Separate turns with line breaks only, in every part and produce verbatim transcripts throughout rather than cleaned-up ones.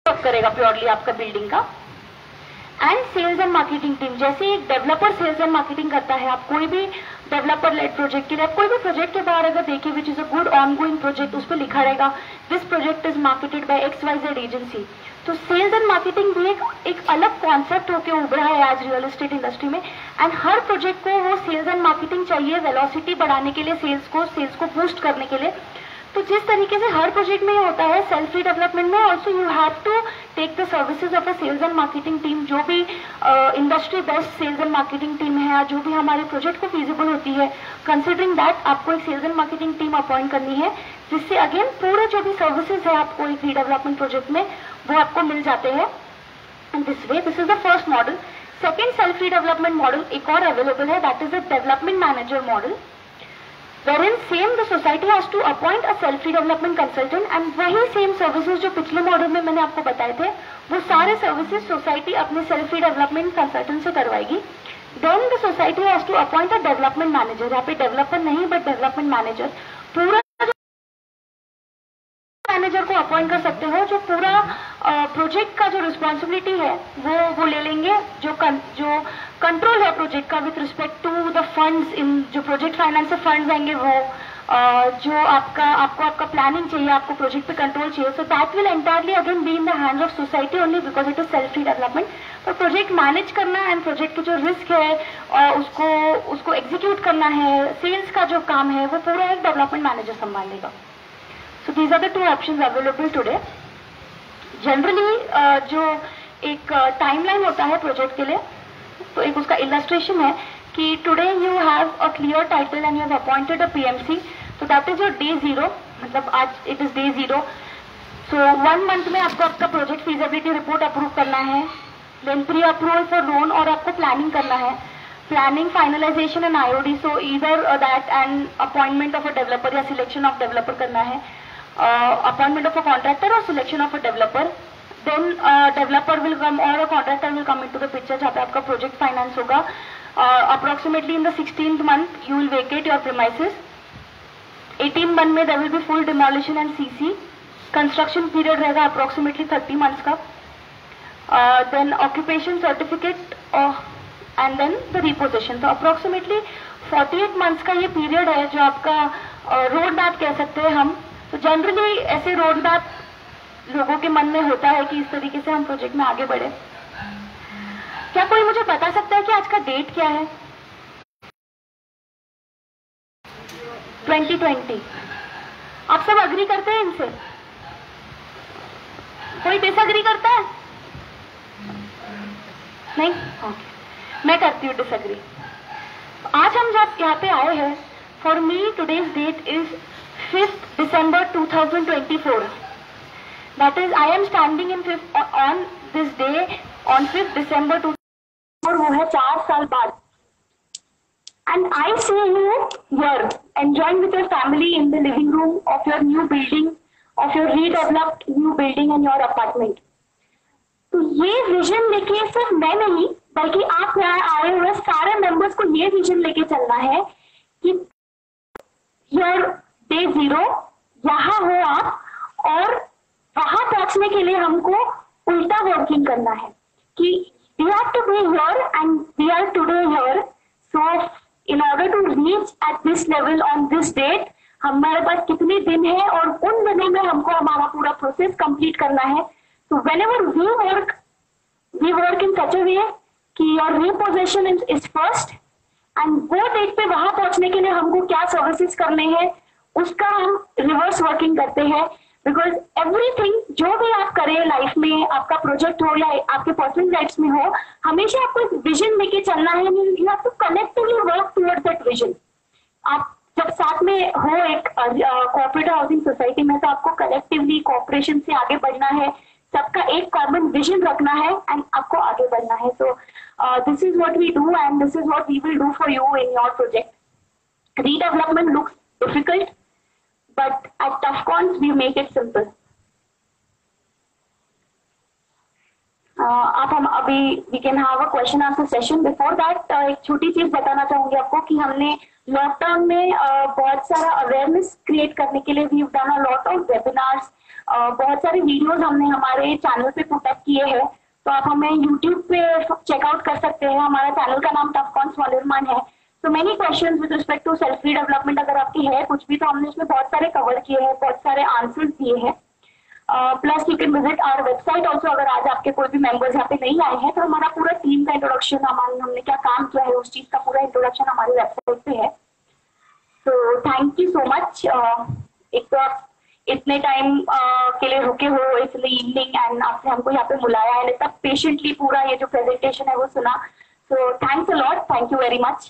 करेगा प्योरली आपका बिल्डिंग का। And sales and marketing team, जैसे एक डेवलपर सेल्स एंड मार्केटिंग करता है, आप कोई भी डेवलपर लेड प्रोजेक्ट के लिए, आप कोई भी प्रोजेक्ट के बाहर अगर देखिए which is a good ongoing project, उस पर लिखा रहेगा this project is marketed by X Y Z agency. तो सेल्स एंड मार्केटिंग भी एक, एक अलग कॉन्सेप्ट होकर उभरा है आज रियल एस्टेट इंडस्ट्री में। एंड हर प्रोजेक्ट को वो सेल्स एंड मार्केटिंग चाहिए वेलोसिटी बढ़ाने के लिए, सेल्स को सेल्स को बूस्ट करने के लिए। तो जिस तरीके से हर प्रोजेक्ट में होता है, सेल्फ डेवलपमेंट में also you have to take the services of a sales and marketing team. जो भी industry best sales and marketing team है, जो भी हमारे प्रोजेक्ट को फीजिबल होती है, कंसिडरिंग दैट आपको एक sales and marketing team appoint करनी है, जिससे अगेन पूरे जो भी सर्विसेज है आपको एक रीडेवलपमेंट प्रोजेक्ट में वो आपको मिल जाते हैं। And this way, this is the first model. Second self development model एक और अवेलेबल है, that is the development manager model, wherein same the society has to appoint a self development consultant and वही same services जो पिछले model में मैंने आपको बताए थे, वो सारे सर्विसेज सोसाइटी अपने सेल्फ डेवलपमेंट कंसल्टेंट से करवाएगी। Then the society has to appoint a development manager, यहाँ पे डेवलपर नहीं बट डेवलपमेंट मैनेजर, पूरा मैनेजर को अपॉइंट कर सकते हो, जो पूरा प्रोजेक्ट uh, का जो रिस्पॉन्सिबिलिटी है वो वो ले लेंगे, जो कन, जो कंट्रोल है प्रोजेक्ट का with respect to the funds, in जो प्रोजेक्ट फाइनेंस से फंड्स आएंगे वो, uh, जो आपका आपको आपका प्लानिंग चाहिए, आपको प्रोजेक्ट पे कंट्रोल चाहिए, so that will entirely again be in the hands of society only because it is self development. पर प्रोजेक्ट मैनेज करना एंड प्रोजेक्ट के जो रिस्क है और उसको उसको एग्जीक्यूट करना है, सेल्स का जो काम है वो पूरा एक डेवलपमेंट मैनेजर संभाल लेगा। So these are the two options available today. Generally uh, जो एक टाइमलाइन uh, होता है प्रोजेक्ट के लिए, तो एक उसका इलस्ट्रेशन है कि today you have a clear title and you have appointed a PMC, तो that is your day zero, मतलब आज it is day zero. So one month में आपको आपका प्रोजेक्ट फीजिबिलिटी रिपोर्ट अप्रूव करना है, then pre approval for loan, और आपको प्लानिंग करना है, planning finalisation and IOD, so either that and appointment of a developer या सिलेक्शन ऑफ डेवलपर करना है, अपॉइंटमेंट ऑफ अ कॉन्ट्रैक्टर और selection of a developer, then developer will come और a contractor will come into the picture, जहाँ पे आपका project finance होगा। Approximately in the sixteenth month you will vacate your premises, eighteen month में there will be full demolition and CC, construction period रहेगा approximately thirty months का, then occupation certificate and then the repossession. तो approximately forty eight months का ये period है जो आपका road uh, map कह सकते हैं हम। तो जनरली ऐसे रोड मैप लोगों के मन में होता है कि इस तरीके से हम प्रोजेक्ट में आगे बढ़े। क्या कोई मुझे बता सकता है कि आज का डेट क्या है? Twenty twenty. आप सब अग्री करते हैं इनसे? कोई डिसअग्री करता है? नहीं? ओके, मैं करती हूँ डिसअग्री। आज हम जब यहाँ पे आए हैं, for me today's date is fifth December two thousand twenty-four. That is, I am standing in fifth on this day on fifth December two thousand twenty-four. वो है चार साल बाद. And I see you here enjoying with your family in the living room of your new building, of your redeveloped new building and your apartment. तो ये vision लेके सिर्फ मैं नहीं बल्कि आप यहाँ आए हुए सारे मेंबर्स को ये विजन लेके चलना है कि your डे जीरो यहाँ हो आप, और वहां पहुंचने के लिए हमको उल्टा वर्किंग करना है कि we have to be here and we are today here, so in order to reach at this level on this date, हमारे पास कितने दिन है और उन दिनों में हमको हमारा पूरा प्रोसेस कंप्लीट करना है। तो whenever we work we work in such a way कि your repossession is first, and वो डेट पे वहां पहुंचने के लिए हमको क्या सर्विसेज करने हैं उसका हम रिवर्स वर्किंग करते हैं। बिकॉज एवरीथिंग जो भी आप करें लाइफ में, आपका प्रोजेक्ट हो या आपके पर्सनल लाइफ में हो, हमेशा आपको एक विजन लेके चलना है। You have to collectively work towards that vision. आप जब साथ में हो एक कोऑपरेटिव हाउसिंग सोसाइटी में, तो आपको कलेक्टिवली कोऑपरेशन से आगे बढ़ना है, सबका एक कॉमन विजन रखना है एंड आपको आगे बढ़ना है। So this is what we do and this is what we will do for you in your project. Redevelopment looks difficult, but at ToughCons we make it simple. Uh, आप हम अभी we can have a question answer session. Before that एक छोटी चीज बताना चाहूंगी आपको कि हमने लॉकडाउन में uh, बहुत सारा अवेयरनेस क्रिएट करने के लिए we have done a lot of webinars, बहुत सारे वीडियोस हमने हमारे चैनल पे पुट अप किए हैं, तो आप हमें यूट्यूब पे चेकआउट कर सकते हैं। हमारा चैनल का नाम टफकॉन सॉलिडमैन है। तो many questions with respect to self development अगर आपकी है कुछ भी, तो हमने इसमें बहुत सारे कवर किए हैं, बहुत सारे आंसर्स दिए हैं। Plus you can visit our website also. अगर आज आपके कोई भी मेंबर्स यहाँ पे नहीं आए हैं तो हमारा पूरा टीम का इंट्रोडक्शन, हमारे हमने क्या काम किया है उस चीज का पूरा इंट्रोडक्शन हमारी वेबसाइट पे है। तो थैंक यू सो मच। एक तो आप इतने टाइम uh, के लिए रुके हो इसलिए इवनिंग, एंड आपने हमको यहाँ पे बुलाया है, इतना पेशेंटली पूरा ये जो प्रेजेंटेशन है वो सुना। So thanks a lot, thank you very much.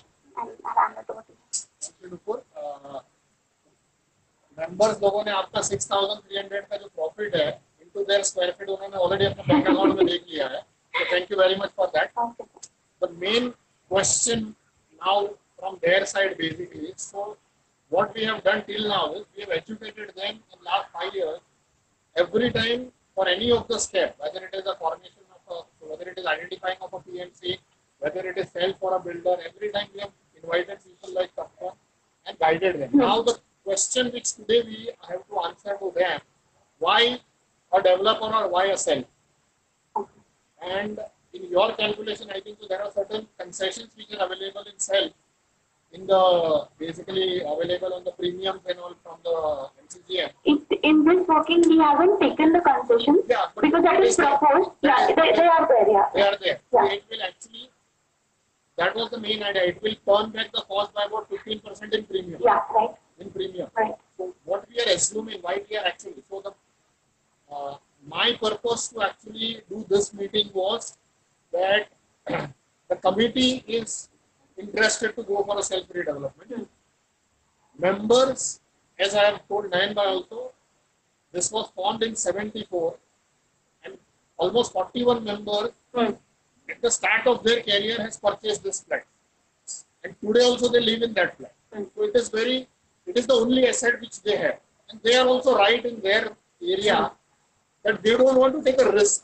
Members लोगों ने आपका सिक्स थाउजेंड थ्री हंड्रेड का जो प्रॉफिट है इनटू देयर स्क्वायर फीट उन्होंने ऑलरेडी अपने बैंक अकाउंट में देख लिया है, तो thank you very much for that. The main question now from their side basically, so what we have done till now is we have educated them in last five years every time for any of the step, whether it is a formation of a, whether it is identifying of a P M C, whether it is sell for a builder, every time we have invited people like Tafcon and guided them. Mm-hmm. Now the question which today we have to answer to them, why a developer or why a sell? And in your calculation I think so there are certain concessions which are available in sell, in the basically available on the premiums and all from the M C G M.
It, in this working we haven't taken the concessions,
yeah,
because that is proposed. Yeah, is, they, they are there. Yeah,
they are there.
Yeah.
So it will actually, that was the main idea. It will turn back the cost by about fifteen percent in premium.
Yeah, right.
In premium.
Right.
So what we are assuming, why we are actually, so the uh, my purpose to actually do this meeting was that the committee is interested to go for a self-redevelopment. Mm. Members, as I have told Nayanba also, this was formed in seventy-four and almost forty-one members mm. at the start of their career has purchased this flat. And today also they live in that flat. Mm. So it is very, it is the only asset which they have. And they are also right in their area mm. that they don't want to take a risk.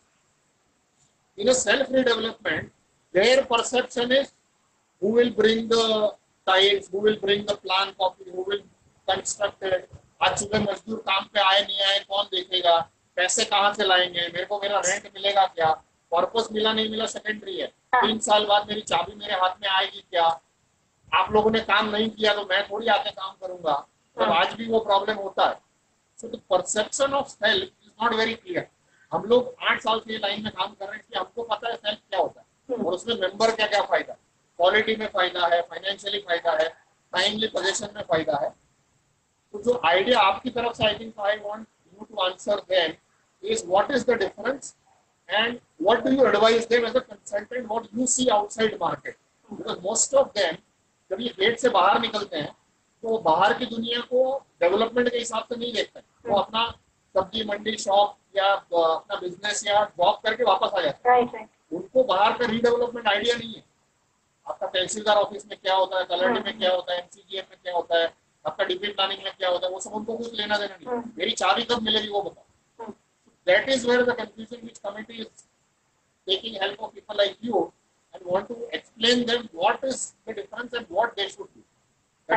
In a self-redevelopment, their perception is who will bring the tiles, who will bring the plan copy, who will construct it. आज सुबह मजदूर काम पे आए नहीं आए कौन देखेगा, पैसे कहाँ से लाएंगे, मेरे को मेरा रेंट मिलेगा क्या, पर्पस मिला नहीं मिला सेकेंडरी है, तीन साल बाद मेरी चाबी मेरे हाथ में आएगी क्या, आप लोगों ने काम नहीं किया तो मैं थोड़ी आके काम करूंगा। तो आज भी वो प्रॉब्लम होता है। So the perception of self is not very clear. हम लोग आठ साल से लाइन में काम कर रहे हैं इसलिए हमको पता है सेल्फ क्या होता है और उसमें मेंबर क्या क्या फायदा, क्वालिटी में फायदा है, फाइनेंशियली फायदा है, टाइमली पोजीशन में फायदा है। तो जो आइडिया आपकी तरफ से I think I want you to answer them is what is the difference and what do you advise them as a consultant, what you see outside market, because most of them जब ये gate से बाहर निकलते हैं तो वो बाहर की दुनिया को डेवलपमेंट के हिसाब से नहीं देखते, वो अपना सब्जी मंडी शॉप या अपना बिजनेस या जॉब करके वापस आ जाते हैं। right, right. उनको बाहर का रीडेवलपमेंट आइडिया नहीं है। आपका तहसीलदार ऑफिस में क्या होता है, तलाटी में क्या होता है, एमसीजीएम में क्या होता है, आपका डीपी प्लानिंग में क्या होता है, वो सब उनको कुछ लेना देना नहीं। मेरी चाबी कब मिलेगी वो बताओ। That is where the confusion which committee is taking help of people like you and want to explain them what is the difference and what they should do.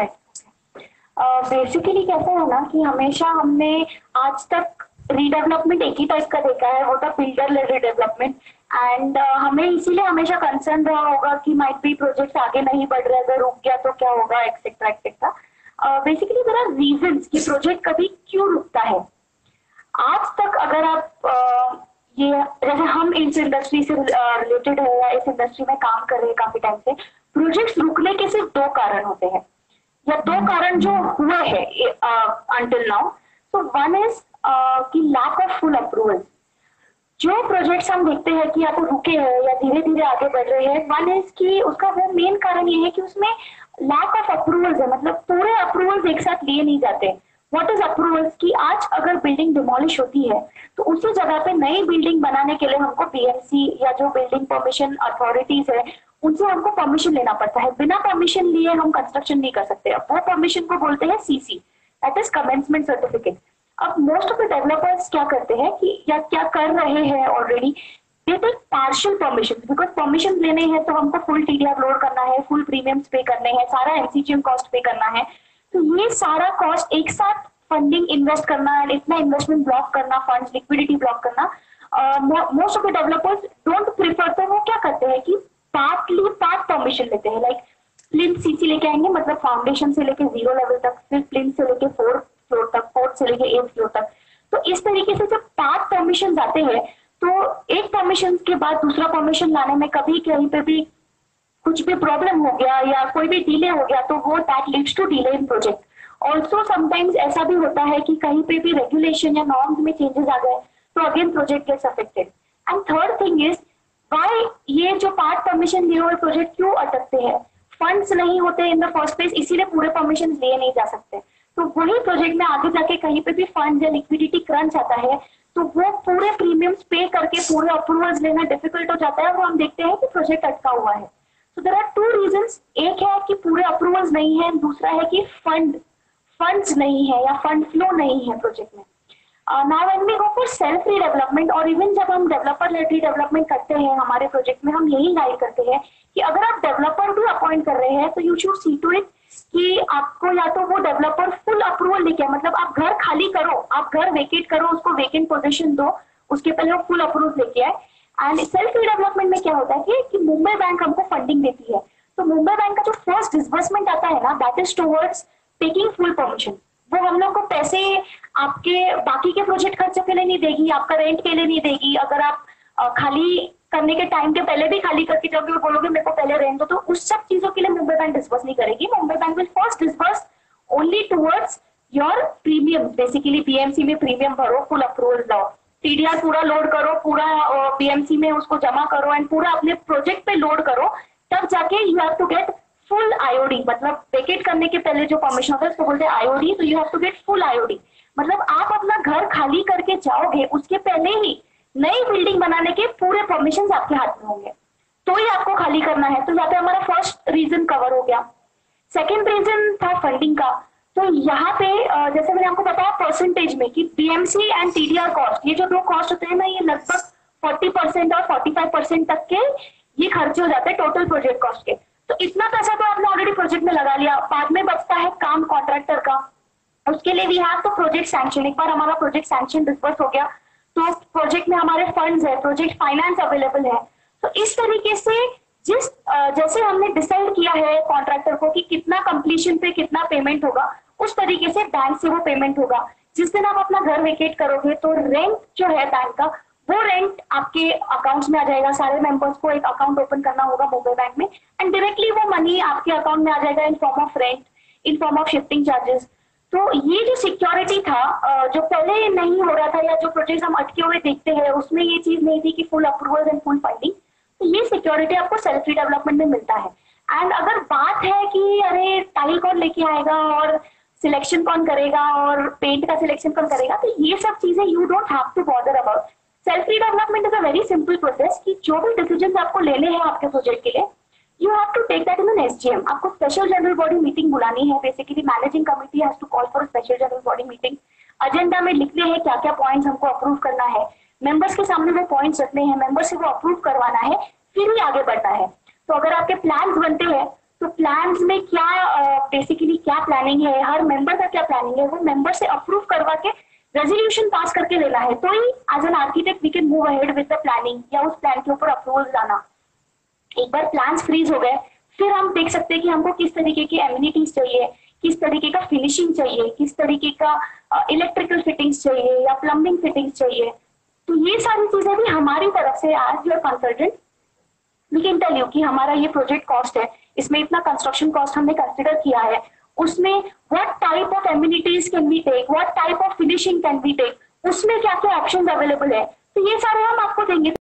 Basically कैसा है ना कि हमेशा हमने आज तक रीडेवलपमेंट एक ही टाइप का देखा है, वो था builder led redevelopment, and uh, हमें इसीलिए हमेशा कंसर्न रहा होगा कि माइट भी प्रोजेक्ट आगे नहीं बढ़ रहे, अगर रुक गया तो क्या होगा, etcetera etcetera. Basically there are reasons कि प्रोजेक्ट कभी क्यों रुकता है। आज तक अगर आप uh, ये जैसे हम इस इंडस्ट्री से रिलेटेड है या इस इंडस्ट्री में काम कर रहे हैं काफी टाइम से, प्रोजेक्ट्स रुकने के सिर्फ दो कारण होते हैं या दो कारण जो हुए हैं until now. So one is कि लैक ऑफ फुल अप्रूवल। जो प्रोजेक्ट्स हम देखते हैं कि या तो रुके हैं या धीरे धीरे आगे बढ़ रहे हैं, वन इज कि उसका वो मेन कारण ये है कि उसमें लैक ऑफ अप्रूवल्स है, मतलब पूरे अप्रूवल्स एक साथ लिए नहीं जाते। व्हाट इज अप्रूवल्स कि आज अगर बिल्डिंग डिमोलिश होती है तो उसी जगह पे नई बिल्डिंग बनाने के लिए हमको बीएमसी या जो बिल्डिंग परमिशन अथॉरिटीज है उनसे हमको परमिशन लेना पड़ता है। बिना परमिशन लिए हम कंस्ट्रक्शन नहीं कर सकते। अब वो परमिशन को बोलते हैं CC, that is commencement certificate. अब मोस्ट ऑफ द डेवलपर्स क्या करते हैं कि या क्या कर रहे हैं already they take partial permission, because permission लेने हैं तो हमको फुल टीडीआर लोड करना है, फुल प्रीमियम्स पे करने हैं, सारा एमसीजीएम कॉस्ट पे करना है। तो ये सारा कॉस्ट एक साथ फंडिंग इन्वेस्ट करना एंड इतना इन्वेस्टमेंट ब्लॉक करना, फंड्स लिक्विडिटी ब्लॉक करना, most of the developers don't prefer. तो वो क्या करते हैं कि पार्टली पार्ट परमिशन लेते हैं, लाइक प्लिंथ सीसी लेके आएंगे, मतलब फाउंडेशन से लेके जीरो लेवल तक, फिर प्लिंथ से लेके फोर्थ फ्लोर तक, फोर्थ से लेके एट फ्लोर तक। तो इस तरीके से जब पार्ट परमिशन आते हैं तो एक परमिशन के बाद दूसरा परमिशन लाने में कभी कहीं पे भी कुछ भी प्रॉब्लम हो गया या कोई भी डिले हो गया तो वो that leads to delay in project. Also sometimes ऐसा भी होता है कि कहीं पे भी रेगुलेशन या नॉर्म्स में चेंजेस आ गए तो again project gets affected. And third thing is why ये जो पार्ट परमिशन लिए हुए प्रोजेक्ट क्यों अटकते हैं, फंड्स नहीं होते इन द फर्स्ट प्लेस, इसीलिए पूरे परमिशन लिए नहीं जा सकते। तो वही प्रोजेक्ट में आगे जाके कहीं पे भी फंड या लिक्विडिटी क्रंच आता है तो वो पूरे प्रीमियम्स पे करके पूरे अप्रूवल्स लेना डिफिकल्ट हो जाता है और हम देखते हैं कि प्रोजेक्ट अटका हुआ है। So there are two reasons, एक है कि पूरे अप्रूवल्स नहीं है, दूसरा है कि फंड फंड्स नहीं है या फंड फ्लो नहीं है प्रोजेक्ट में। Now when we go for self redevelopment और इवन जब हम डेवलपर लेड रीडेवलपमेंट करते हैं हमारे प्रोजेक्ट में, हम यही गाइड करते हैं कि अगर आप डेवलपर भी अपॉइंट कर रहे हैं तो you should see to it कि आपको या तो वो डेवलपर फुल अप्रूवल लेके आए, मतलब आप घर खाली करो, आप घर वेकेट करो, उसको वेकेंट पोजीशन दो, उसके पहले वो फुल अप्रूवल लेके आए। एंड सेल्फ रीडेवलपमेंट में क्या होता है कि, कि मुंबई बैंक हमको फंडिंग देती है, तो मुंबई बैंक का जो फर्स्ट डिसबर्समेंट आता है ना, that is towards taking full permission. वो हम लोग को पैसे आपके बाकी के प्रोजेक्ट खर्चे के लिए नहीं देगी, आपका रेंट के लिए नहीं देगी। अगर आप अ, खाली करने के टाइम के पहले भी खाली करके जाओगे और बोलोगे मेरे को पहले रेंट दो, तो उस सब चीजों के लिए मुंबई बैंक डिस्बर्स नहीं करेगी। Mumbai bank will first disburse only towards your premium, basically BMC में प्रीमियम भरो, फुल अप्रूवल लाओ, टीडीआर पूरा लोड करो, पूरा बीएमसी में उसको जमा करो एंड पूरा अपने प्रोजेक्ट पे लोड करो, तब जाके you have to get full IOD. मतलब वेकेट करने के पहले जो परमिशन होता है उसको बोलते हैं आईओडी, तो you have to get full IOD. मतलब आप अपना घर खाली करके जाओगे उसके पहले ही नई बिल्डिंग बनाने के पूरे परमिशन आपके हाथ में होंगे, तो ही आपको खाली करना है। तो यहाँ पे हमारा फर्स्ट रीजन कवर हो गया। सेकेंड रीजन था फंडिंग का। तो यहाँ पे जैसे मैंने आपको बताया परसेंटेज में कि बीएमसी एंड टीडीआर कॉस्ट, ये जो दो कॉस्ट होते हैं ना, ये लगभग फोर्टी परसेंट और फोर्टी फाइव परसेंट तक के ये खर्चे हो जाते हैं टोटल प्रोजेक्ट कॉस्ट के। तो इतना पैसा तो आपने ऑलरेडी प्रोजेक्ट में लगा लिया, बाद में बचता है काम कॉन्ट्रैक्टर का, उसके लिए वी हैव तो प्रोजेक्ट सैंक्शन। एक बार हमारा प्रोजेक्ट सैंक्शन डिस्बर्स हो गया तो प्रोजेक्ट में हमारे फंड्स है, प्रोजेक्ट फाइनेंस अवेलेबल है। तो इस तरीके से जिस जैसे हमने डिसाइड किया है कॉन्ट्रैक्टर को कि कितना कंप्लीशन पे कितना पेमेंट होगा, उस तरीके से बैंक से वो पेमेंट होगा। जिस दिन आप अपना घर वेकेट करोगे तो रेंट जो है बैंक का, वो रेंट आपके अकाउंट्स में आ जाएगा। सारे मेंबर्स को एक अकाउंट ओपन करना होगा मुंबई बैंक में एंड डायरेक्टली वो मनी आपके अकाउंट में आ जाएगा in form of rent, in form of shifting charges. तो ये जो सिक्योरिटी था जो पहले नहीं हो रहा था या जो प्रोजेक्ट हम अटके हुए देखते हैं उसमें ये चीज नहीं थी कि full approval and full funding, तो ये सिक्योरिटी आपको सेल्फ रीडेवलपमेंट में मिलता है। एंड अगर बात है कि अरे टाइल कौन लेके आएगा और सिलेक्शन कौन करेगा और पेंट का सिलेक्शन कौन करेगा, तो ये सब चीजें you don't have to bother about. Self redevelopment is a very simple process कि जो भी डिसीजन आपको लेने हैं आपके प्रोजेक्ट के लिए, you have to take that in an S G M. आपको स्पेशल जनरल बॉडी मीटिंग बुलानी है। Basically managing committee has to call for special general body meeting. Agenda में लिखने हैं क्या क्या पॉइंट्स हमको अप्रूव करना है, मेंबर्स के सामने वो पॉइंट्स रखने हैं, मेंबर से वो अप्रूव करवाना है, फिर ही आगे बढ़ना है। तो अगर आपके प्लान्स बनते हैं तो प्लान्स में क्या बेसिकली uh, क्या प्लानिंग है, हर मेंबर का क्या प्लानिंग है, वो मेंबर से अप्रूव करवा के रेजोल्यूशन पास करके लेना है। तो ही as an architect we can move ahead with the planning या उस प्लान के ऊपर अप्रूवल लाना। एक बार प्लान्स फ्रीज हो गए फिर हम देख सकते हैं कि हमको किस तरीके की एमिनिटीज चाहिए, किस तरीके का फिनिशिंग चाहिए, किस तरीके का इलेक्ट्रिकल फिटिंग्स चाहिए या प्लम्बिंग फिटिंग्स चाहिए। तो ये सारी चीजें भी हमारी तरफ से as your consultant we can tell you कि हमारा ये प्रोजेक्ट कॉस्ट है, इसमें इतना कंस्ट्रक्शन कॉस्ट हमने कंसिडर किया है, उसमें what type of amenities can we take, what type of finishing can we take, उसमें क्या क्या ऑप्शंस अवेलेबल है। तो ये सारे हम आपको देंगे।